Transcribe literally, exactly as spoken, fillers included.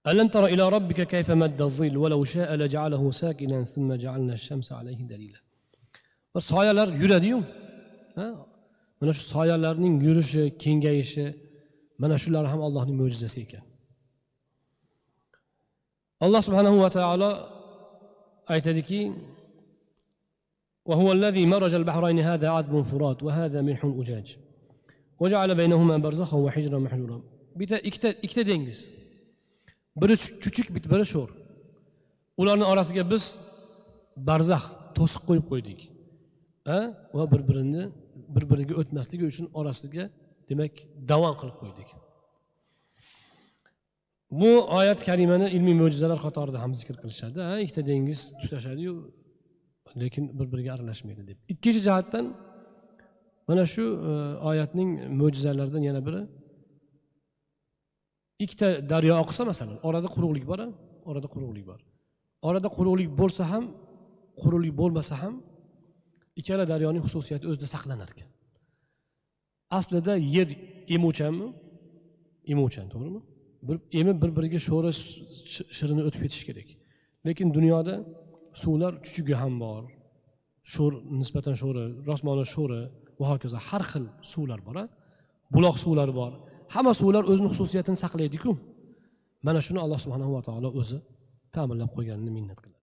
ألم تر إلى ربك كيف مد الظل ولو شاء لجعله ساكنا ثم جعلنا الشمس عليه دليلا. Soyalar yuradi-yu. Mana shu soyalarning yurishi, kengayishi, mana shular ham Allohning mo'jizasi ekan. Alloh subhanahu va taolo aytadiki: "Wa huwa allazi maraja al-bahrayn hadha 'adbun furat wa hadha milhun ujaj wa ja'ala baynahuma barzakhan wa hijran mahjura." Bitta ikkita ikkita dengiz. Biri chuchuk, biri sho'r. Ularning orasiga biz barzax to'siq qo'yib qo'ydik. Ha? Va bir-birini bir-biriga o'tmasligi uchun orasiga, demak, davom qilib qo'ydik. Bu oyat karimani ilmiy mo'jizalar qatorida ham zikr qilishadi. Ha, ikkita dengiz tutashadi-yu, lekin bir-biriga aralashmaydi deb. Ikkinchi jihatdan mana shu oyatning mo'jizalaridan yana biri, ikkita daryo oqsa masalan, orada quruqlik bor, orada quruqlik bor. Orada quruqlik bo'lsa ham, quruqlik bo'lmasa ham ikkala daryoning xususiyati o'zida saqlanar ekan. Aslida yer emuvchanmi? Emuvchan, to'g'rimi? Bir emib bir-biriga sho'ri shirini o'tib ketish kerak. Lekin dunyoda suvlar chuchugi ham bor. Sho'r, nisbatan sho'ri, rosmona sho'ri va hokazo har xil suvlar bor. Buloq suvlari bor. Hamma suvlar o'zining xususiyatini saqlaydi-ku. Mana shuni Alloh subhanahu va taolo o'zi ta'minlab qo'yganini minnat qiladi.